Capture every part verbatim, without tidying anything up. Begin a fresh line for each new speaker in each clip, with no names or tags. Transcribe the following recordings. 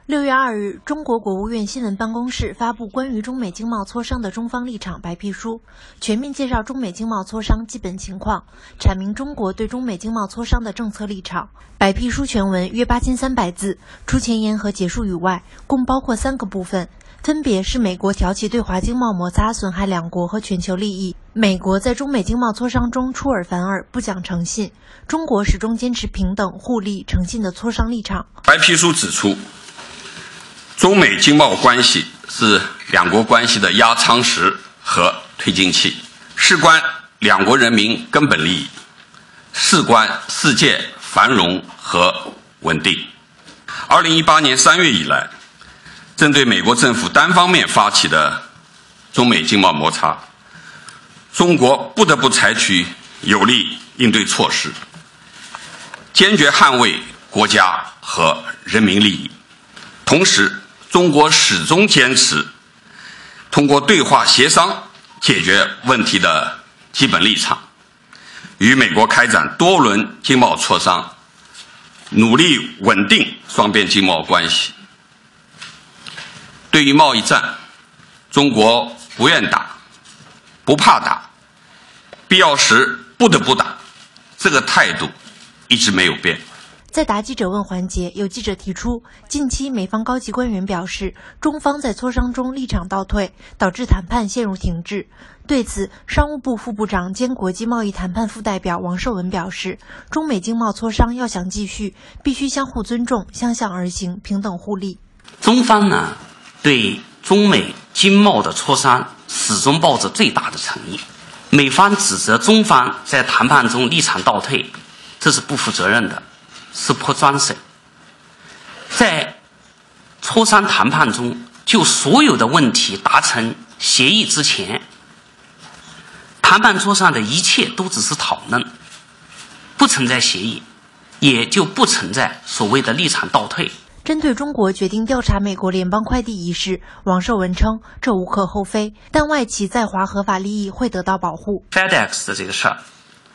六月二日，中国国务院新闻办公室发布关于中美经贸磋商的中方立场白皮书，全面介绍中美经贸磋商基本情况，阐明中国对中美经贸磋商的政策立场。白皮书全文约八千三百字，除前言和结束语外，共包括三个部分，分别是美国挑起对华经贸摩擦，损害两国和全球利益；美国在中美经贸磋商中出尔反尔，不讲诚信；中国始终坚持平等、互利、诚信的磋商立场。
白皮书指出，中美经贸关系是两国关系的压舱石和推进器，事关两国人民根本利益，事关世界繁荣和稳定。二零一八年三月以来，针对美国政府单方面发起的中美经贸摩擦，中国不得不采取有力应对措施，坚决捍卫国家和人民利益。同时，中国始终坚持通过对话协商解决问题的基本立场，与美国开展多轮经贸磋商，努力稳定双边经贸关系。对于贸易战，中国不愿打，不怕打，必要时不得不打，这个态度一直没有变。
在答记者问环节，有记者提出，近期美方高级官员表示，中方在磋商中立场倒退，导致谈判陷入停滞。对此，商务部副部长兼国际贸易谈判副代表王受文表示，中美经贸磋商要想继续，必须相互尊重，相向而行，平等互利。
中方呢，对中美经贸的磋商始终抱着最大的诚意。美方指责中方在谈判中立场倒退，这是不负责任的，是泼脏水。在磋商谈判中，就所有的问题达成协议之前，谈判桌上的一切都只是讨论，不存在协议，也就不存在所谓的立场倒退。
针对中国决定调查美国联邦快递一事，王受文称这无可厚非，但外企在华合法利益会得到保护。
FedEx 的这个事儿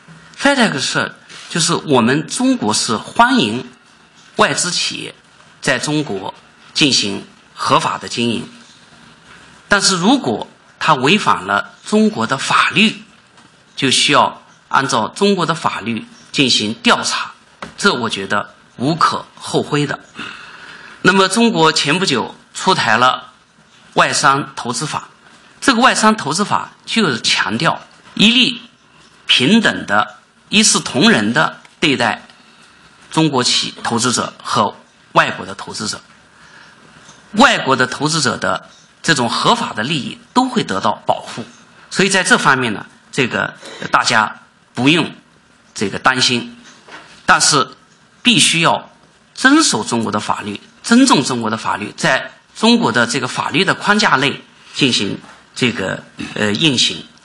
FedEx 事儿就是我们中国是欢迎外资企业在中国进行合法的经营，但是如果它违反了中国的法律，就需要按照中国的法律进行调查，这我觉得无可厚非的。那么中国前不久出台了外商投资法，这个外商投资法就是强调一律平等的一视同仁的对待中国企投资者和外国的投资者，外国的投资者的这种合法的利益都会得到保护。所以在这方面呢，这个大家不用这个担心，但是必须要遵守中国的法律，尊重中国的法律，在中国的这个法律的框架内进行这个呃运行。